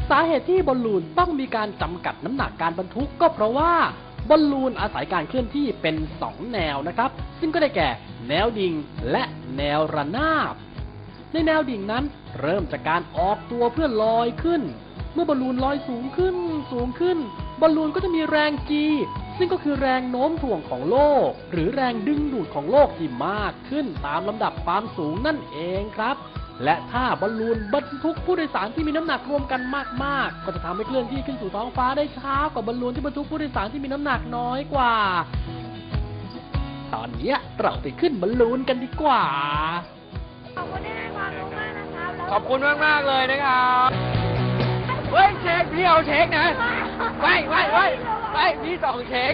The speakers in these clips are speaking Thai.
สาเหตุที่บอลลูนต้องมีการจำกัดน้ำหนักการบรรทุกก็เพราะว่าบอลลูนอาศัยการเคลื่อนที่เป็น2แนวนะครับซึ่งก็ได้แก่แนวดิ่งและแนวระนาบในแนวดิ่งนั้นเริ่มจากการออกตัวเพื่อลอยขึ้นเมื่อบอลลูนลอยสูงขึ้นบอลลูนก็จะมีแรง G ซึ่งก็คือแรงโน้มถ่วงของโลกหรือแรงดึงดูดของโลกที่มากขึ้นตามลำดับความสูงนั่นเองครับและถ้าบอลลูนบรรทุกผู้โดยสารที่มีน้ำหนักรวมกันมากๆก็จะทำให้เคลื่อนที่ขึ้นสู่ท้องฟ้าได้ช้ากว่าบอลลูนที่บรรทุกผู้โดยสารที่มีน้ำหนักน้อยกว่าตอนนี้เราไปขึ้นบอลลูนกันดีกว่าขอบคุณที่ให้ความรู้มากนะครับขอบคุณมากเลยนะครับเฮ้ยเช็คพี่เอาเช็คนะไม่พี่ส่งเช็ค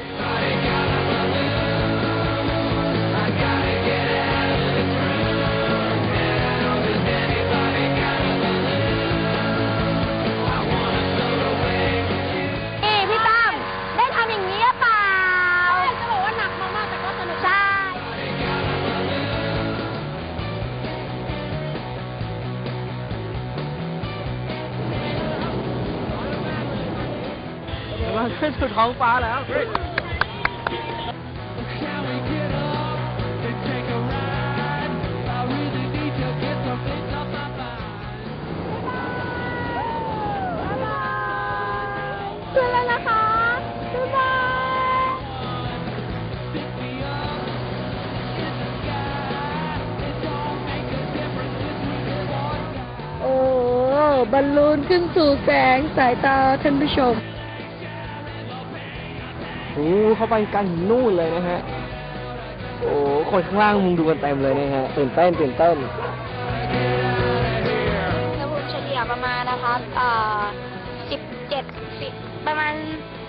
พี่ตั้มได้ทำอย่างนี้หรือเปล่าจะบอกว่าหนักมากๆแต่ก็สนุกใช่มาขึ้นสู่ท้องฟ้าแล้วขึ้นแล้วนะคะบ๊ายบายโอ้บอลลูนขึ้นสู่แสงสายตาท่านผู้ชมโอ้เข้าไปกันนู่นเลยนะฮะโอ้คนข้างล่างมุงดูกันเต็มเลยนะฮะตื่นเต้นอุณหภูมิเฉลี่ยประมาณนะครับ17 10ประมาณ